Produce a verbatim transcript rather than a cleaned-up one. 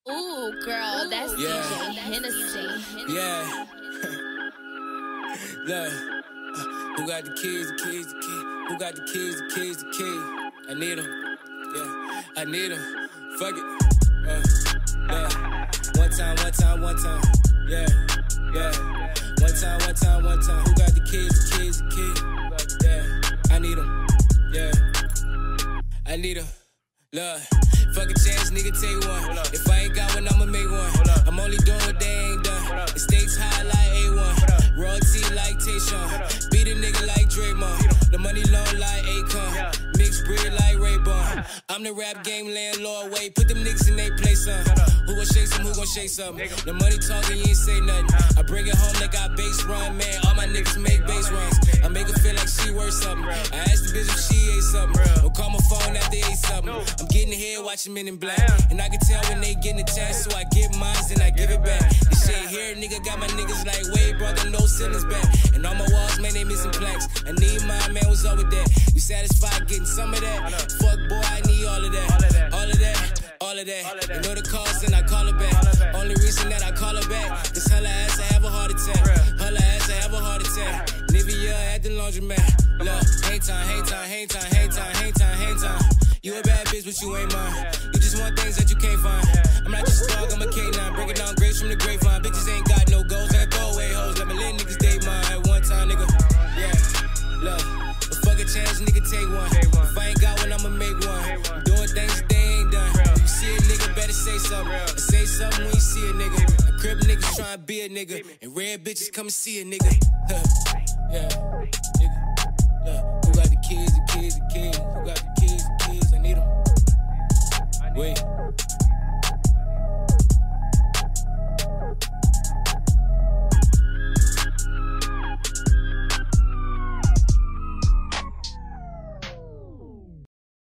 Ooh, girl, that's yeah. D J Hennessy. Yeah. Look, uh, who got the keys, the keys, the keys? Who got the keys, the keys, the keys? I need them. Yeah, I need them. Fuck it. Uh, yeah. One time, one time, one time. Yeah, yeah. One time, one time, one time. Who got the keys, the keys, the keys? Yeah, I need them. Yeah, I need them. Look, fuck a chance, nigga, take one. If I ain't got one, I'ma make one. I'm only doing what they ain't done. The stakes high like A one. Royalty like Tayshaun. Beat a nigga like Draymond. The money long like Akon. Mixed breed like Ray-Ban. I'm the rap game landlord, wait. Put them niggas in they place, son. Who gon' shake some, who gon' shake something? The money talking, you ain't say nothing. I bring it home like I base run, man. All my niggas make base runs. I make her feel like she worth something. I asked the bitch if she ate something. Don't call my phone after they ate something. I'm getting here watching Men in Black. And I can tell when they getting a chance, so I get mine, then I give it back. This shit here, nigga, got my niggas like Wade, brought the no ceilings back. And on my walls, man, they missing plaques. I need mine, man, what's up with that? You satisfied getting some of that? Fuck, boy, I need all of that. All of that, all of that. You know the cost, and I call her back. Only reason that I call her back, cause her ass, I have a heart attack. Her ass, I have a heart attack. Nivea at the laundromat. Look, hang time, hang time, hang time, hang time, hang time, hang time. You a bad bitch, but you ain't mine. You just want things that you can't find. I'm not just a dog, I'm a K nine. Breaking down grapes from the grapevine. Bitches ain't got no goals, I throw away hoes. Let me let niggas date mine at one time, nigga. Yeah, look, but fuck a chance, nigga, take one. If I ain't got one, I'ma make one. I'm doing things that they ain't done. If you see a nigga, better say something. Or say something when you see a nigga. A crib niggas tryna be a nigga. And red bitches come and see a nigga. Yeah, nigga. Look, who got the keys, the keys, the keys? Who got the keys, the keys? I need them. Wait.